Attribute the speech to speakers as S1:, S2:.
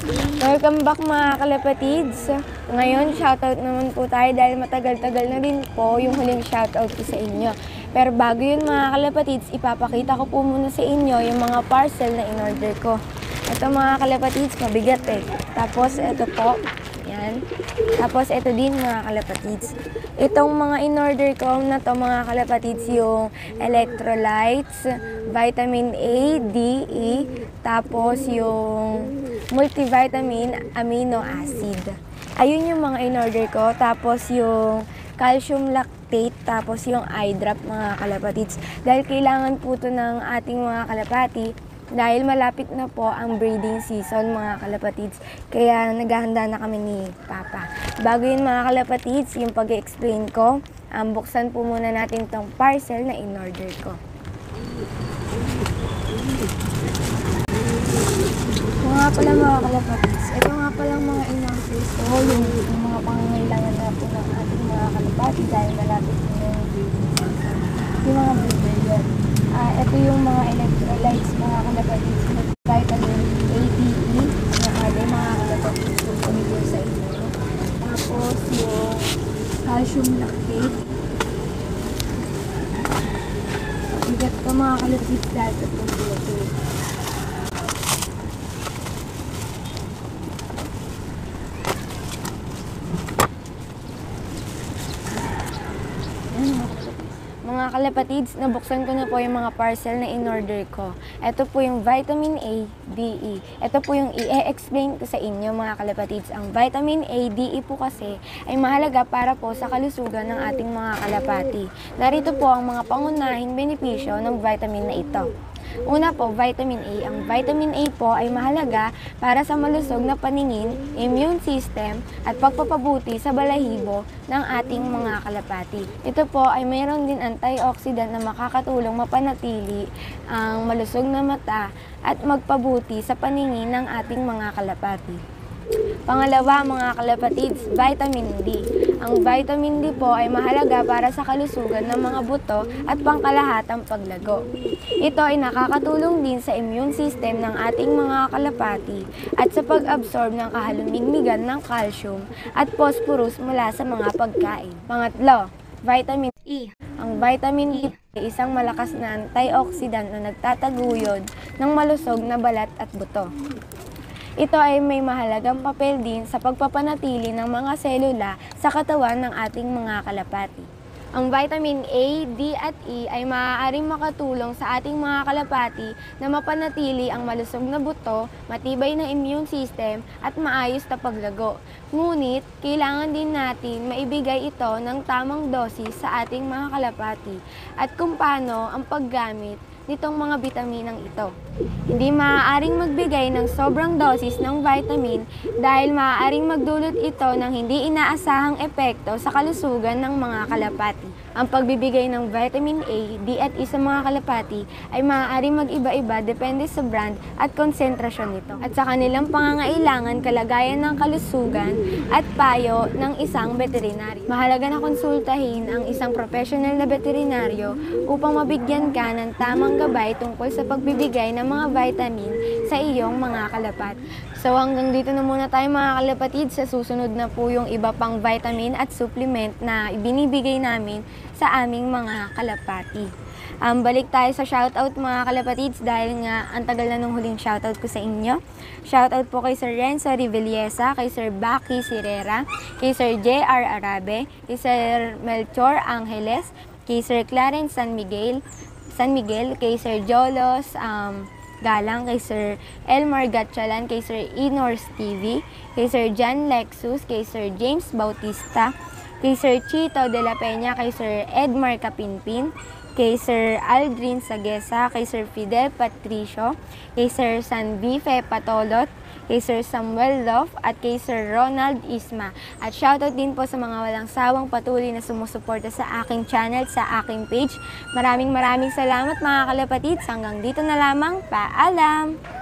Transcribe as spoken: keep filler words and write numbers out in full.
S1: Welcome back mga kalapatids. Ngayon, shoutout naman po tayo dahil matagal-tagal na din po yung huling shoutout ko sa inyo. Pero bago yun mga kalapatids, ipapakita ko po muna sa inyo yung mga parcel na in-order ko. Ito mga kalapatids, mabigat eh. Tapos ito po, yan. Tapos ito din mga kalapatids. Itong mga in-order ko na to mga kalapatids, yung electrolytes, vitamin A, D, E, tapos yung multivitamin amino acid. Ayun yung mga in-order ko. Tapos yung calcium lactate, tapos yung eye drop mga kalapatids. Dahil kailangan po ito ng ating mga kalapati dahil malapit na po ang breeding season mga kalapatids. Kaya naghahanda na kami ni Papa. Bago yun mga kalapatids, yung pag-explain ko, um, buksan po muna natin tong parcel na in-order ko. Ito nga pala mga kalapatids. Ito nga pala mga in-order ko, yung, yung mga pangangailangan na po ng ating mga kalapati dahil malapit po na yung breeding season. Yung mga breeder. Uh, ito yung mga electrolytes mga kalapatids, vitamin A, D, E, na ada mga kalapatids kung pumigil sa inyo. Tapos yung calcium lactate. Bigat ka mga kalapatids dahil ito po ito. Mga kalapatids, nabuksan ko na po yung mga parcel na in-order ko. Ito po yung vitamin A, D, E. Ito po yung i-explain ko sa inyo mga kalapatids. Ang vitamin A, D, E po kasi ay mahalaga para po sa kalusugan ng ating mga kalapati. Narito po ang mga pangunahing benepisyo ng vitamin na ito. Una po, vitamin A. Ang vitamin A po ay mahalaga para sa malusog na paningin, immune system, at pagpapabuti sa balahibo ng ating mga kalapati. Ito po ay mayroon din antioxidant na makakatulong mapanatili ang malusog na mata at magpabuti sa paningin ng ating mga kalapati. Pangalawa mga kalapatids, vitamin D. Ang vitamin D po ay mahalaga para sa kalusugan ng mga buto at pangkalahatang paglago. Ito ay nakakatulong din sa immune system ng ating mga kalapati at sa pag-absorb ng kahalumigmigan ng calcium at phosphorus mula sa mga pagkain. Pangatlo, vitamin E. Ang vitamin E ay isang malakas na antioxidant na nagtataguyod ng malusog na balat at buto. Ito ay may mahalagang papel din sa pagpapanatili ng mga selula sa katawan ng ating mga kalapati. Ang vitamin A, D at E ay maaaring makatulong sa ating mga kalapati na mapanatili ang malusog na buto, matibay na immune system at maayos na paglago. Ngunit, kailangan din natin maibigay ito ng tamang dosis sa ating mga kalapati at kung paano ang paggamit nitong mga bitaminang ito. Hindi maaaring magbigay ng sobrang dosis ng vitamin dahil maaaring magdulot ito ng hindi inaasahang epekto sa kalusugan ng mga kalapati. Ang pagbibigay ng vitamin A, D at E sa mga kalapati ay maaaring mag-iba-iba depende sa brand at konsentrasyon nito at sa kanilang pangangailangan, kalagayan ng kalusugan at payo ng isang veterinary. Mahalaga na konsultahin ang isang professional na veterinaryo upang mabigyan ka ng tamang gabay tungkol sa pagbibigay ng mga vitamin sa iyong mga kalapat. So hanggang dito na muna tayo mga kalapatid. Sa susunod na po yung iba pang vitamin at supplement na ibinibigay namin sa aming mga kalapati. Um, balik tayo sa shoutout mga kalapatids dahil nga ang tagal na nung huling shoutout ko sa inyo. Shoutout po kay Sir Renzo Rivellesa, kay Sir Baki Sirera, kay Sir J R Arabe, kay Sir Melchor Angeles, kay Sir Clarence San Miguel, San Miguel, kay Sir Jolos um, Galang, kay Sir Elmar Gatchalan, kay Sir Inors T V, kay Sir John Lexus, kay Sir James Bautista, kay Sir Chito de la Peña, kay Sir Edmar Kapinpin, kay Sir Aldrin Sagesa, kay Sir Fidel Patricio, kay Sir Sanbife Patolot, kay Sir Samuel Love, at kay Sir Ronald Isma. At shoutout din po sa mga walang sawang patuloy na sumusuporta sa aking channel, sa aking page. Maraming maraming salamat mga kalapatids. Hanggang dito na lamang. Paalam!